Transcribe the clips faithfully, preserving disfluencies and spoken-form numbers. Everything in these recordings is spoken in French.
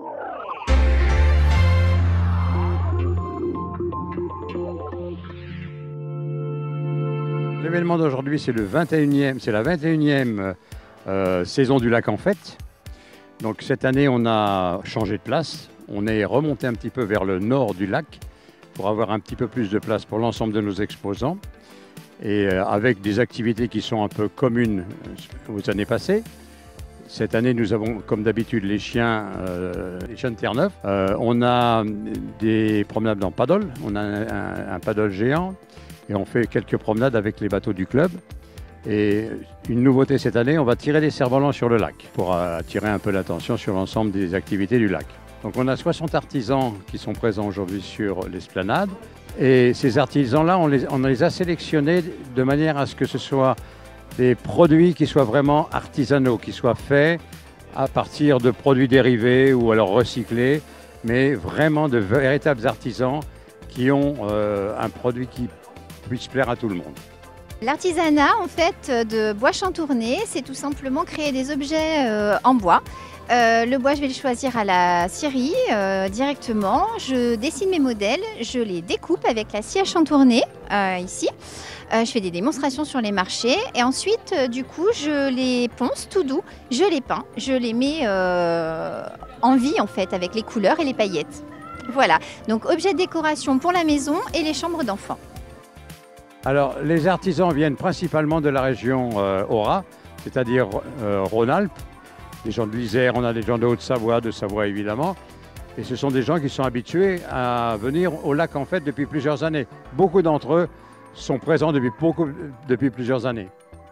L'événement d'aujourd'hui, c'est le vingt et unième, c'est la vingt et unième euh, saison du lac en fête. Donc cette année, on a changé de place. On est remonté un petit peu vers le nord du lac pour avoir un petit peu plus de place pour l'ensemble de nos exposants. Et euh, avec des activités qui sont un peu communes aux années passées. Cette année, nous avons, comme d'habitude, les chiens, euh, les chiens de Terre-Neuve. Euh, on a des promenades en paddle. On a un, un, un paddle géant. Et on fait quelques promenades avec les bateaux du club. Et une nouveauté cette année, on va tirer des cerfs-volants sur le lac pour attirer un peu l'attention sur l'ensemble des activités du lac. Donc on a soixante artisans qui sont présents aujourd'hui sur l'esplanade. Et ces artisans-là, on les, on les a sélectionnés de manière à ce que ce soit des produits qui soient vraiment artisanaux, qui soient faits à partir de produits dérivés ou alors recyclés, mais vraiment de véritables artisans qui ont euh, un produit qui puisse plaire à tout le monde. L'artisanat en fait de bois chantourné, c'est tout simplement créer des objets euh, en bois. Euh, le bois, je vais le choisir à la scierie euh, directement. Je dessine mes modèles, je les découpe avec la scie à chantourner euh, ici. Euh, je fais des démonstrations sur les marchés et ensuite, euh, du coup, je les ponce tout doux, je les peins, je les mets euh, en vie en fait avec les couleurs et les paillettes. Voilà, donc objet de décoration pour la maison et les chambres d'enfants. Alors, les artisans viennent principalement de la région euh, Haura, c'est-à-dire euh, Rhône-Alpes. Des gens de l'Isère, on a des gens de Haute-Savoie, de Savoie évidemment. Et ce sont des gens qui sont habitués à venir au lac en fête depuis plusieurs années. Beaucoup d'entre eux sont présents depuis, beaucoup, depuis plusieurs années.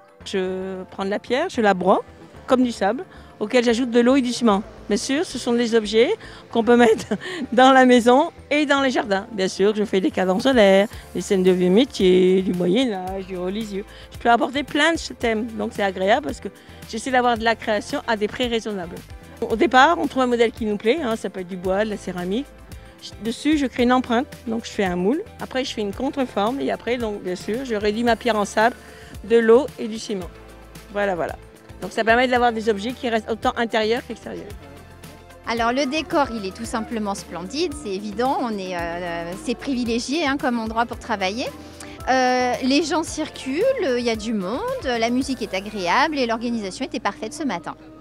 Je prends de la pierre, je la broie comme du sable, auquel j'ajoute de l'eau et du ciment. Bien sûr, ce sont des objets qu'on peut mettre dans la maison et dans les jardins. Bien sûr, je fais des cadrans solaires, des scènes de vieux métiers, du Moyen-Âge, du religieux. Je peux apporter plein de thèmes, donc c'est agréable parce que j'essaie d'avoir de la création à des prix raisonnables. Au départ, on trouve un modèle qui nous plaît, hein, ça peut être du bois, de la céramique. Dessus, je crée une empreinte, donc je fais un moule. Après, je fais une contreforme et après, donc, bien sûr, je réduis ma pierre en sable, de l'eau et du ciment. Voilà, voilà. Donc ça permet d'avoir des objets qui restent autant intérieurs qu'extérieurs. Alors le décor, il est tout simplement splendide, c'est évident, on est, euh, c'est privilégié hein, comme endroit pour travailler. Euh, les gens circulent, il y a du monde, la musique est agréable et l'organisation était parfaite ce matin.